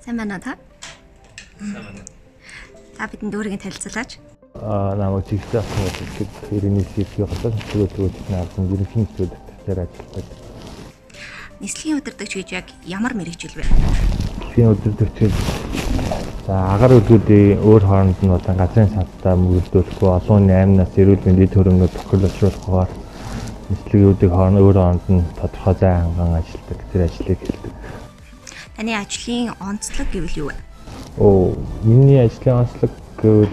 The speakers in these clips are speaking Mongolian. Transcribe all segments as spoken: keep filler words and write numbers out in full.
Сайн байна уу та? Сайн байна. Та бидэнд өөрийгөө танилцуулаач. Аа намайг чигтэй асан гэдэг хэрний сэтгүүл болоод нөгөө төгөөд наарсан ерөнхий зөвлөлтөөр ажилладаг. Нислэгийн удирдагч гэж яг ямар мэргэжил вэ? Нислэгийн удирдагч гэж за агаар үлгүүдийн өөр хооронд нь болон газрын саналтай мөрөлдүүлэхгүй олон аймнаас эрүүл мэндийн төрөмнөд тохиолдуулахаар нислэгийн үдийг хооронд өөр хооронд нь тодорхой зай ханган ажилладаг. Тэр ажлыг хэлдэг. Таны ажлын онцлог гэвэл юу вэ? Оо, миний ажлын онцлог гэвэл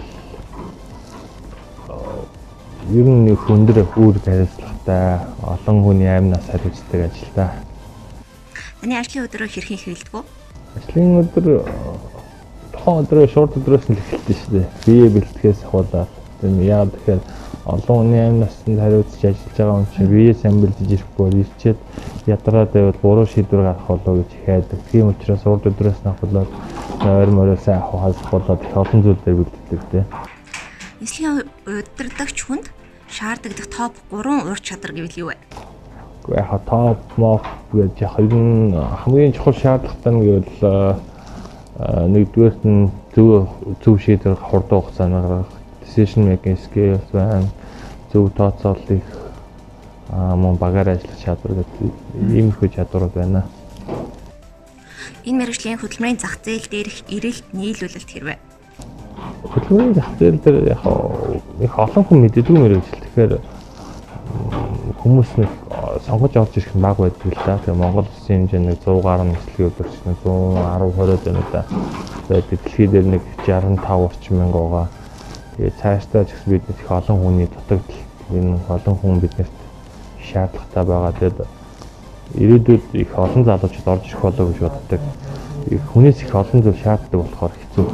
ер нь их өндөр үүрэг хариуцлагатай олон хүний аймнаас хариуцдаг ажил та. Таны ажлын өдрөө хэрхэн эхэлдэг вэ? Ажлын өдөр тухайн өдрөө шорт өдрөөс нь эхэлдэг шүү дээ. Бие бэлтгэхээс хуулаад тийм яа тэгэхээр олон хүний аймнаас нь хариуцж ажиллаж байгаа хүн чинь бие сайн бэлдэж ирэхгүй ирчээд ядраад байвал буруу шийдвэр гаргах болов гэж хайдаг. Тийм учраас урд өдрөөс нь ахвал ойр морой сайн авахаас болоод их олон зүйлээр бэлддэг тийм. Нислэгийн удирдагч хүнд шаарддаг топ гурван ур чадвар гэвэл юу вэ? Гэхдээ яг топ моп гэж яг ер нь хамгийн чухал шаардлагатай нь гэвэл нэгдүгээр нь зөв зөв шийдвэр хурдан хугацаанд гаргах, decision making skills байна, зөв тооцоолол их мөн багаар ажиллах чадвар гэдэг иймэрхүү чадварууд байна. Энэ мэргэжлийн хөдөлмөрийн зах зээл дээрх эрэлт нийлүүлэлт хэрвээ? Хөдөлмөрийн зах зээл дээр яг их олон хүн мэддэг мэргэжил. Тэгэхээр хүмүүс нэг сонгож орж ирэх нь баг байдаг л да. Тэгээ Монгол улсын хэмжээнд нэг сто гаруй нислэгийн удирдагч нэг сто десять20 байна да. Тэгээд дэлхийд дээр нэг шестьдесят five орчим мянга байгаа. Тэгээ цаашдаа ч гэсэн бид их олон хүний дутагдал энэ олон хүн биднэрт шаардлагатай байгаа. Тэгээд ирээдүйд их олон залуучууд орж ирэх болов гэж боддог. Их хүнээс их олон зүйл шаарддаг болохоор хэцүү.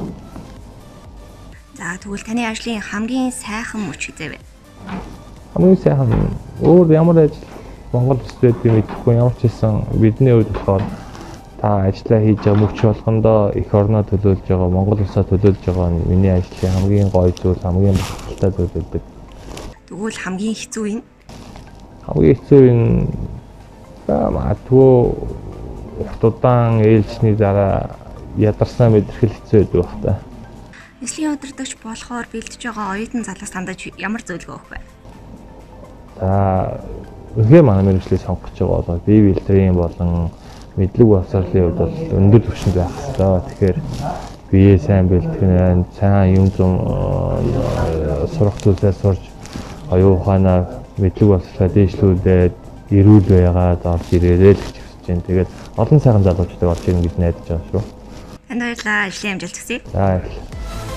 За тэгвэл таны ажлын хамгийн сайхан мөч хэзээ вэ? Хамгийн сайхан өөр ямар ажил Монгол улсад байдгийг мэдэхгүй ямар ч хэлсэн бидний хувьд болохоор та ажиллаа хийж байгаа мөч болгондоо их орноо төлөөлж байгаа Монгол улсаа төлөөлж байгаа нь миний ажлын хамгийн гоё зүйл хамгийн бахархалтай зүйл байдаг. Тэгвэл хамгийн хэцүү нь? Хамгийн хэцүү нь магадгүй удаан ээлжний дараа ядарсан мэдрэхэл хэцүү байдаг байх та. Нислэгийн удирдагч болохоор бэлдэж байгаа оюутан залуус тандаж ямар зөвлөгөө өгөх вэ? За үнэхээр манай мэргэжлийг сонгож байгаа бол бие бэлтгэлийн болон мэдлэг боловсролын хувьд бол өндөр түвшинд байх хэрэгтэй. Тэгэхээр бие сайн бэлтгэх нь сайн юм зам сурах зүйлээ сурч оюун ухаанаа мэдлэг боловсролоо дээшлүүлээд эрүүл байгаад орж ирээрэй гэж хүсэж байна. Тэгээд олон сайхан залуучдаг орж ирнэ гэж найдаж байгаа шүү. Танд баярлалаа. Ажлын амжилт хүсье. За.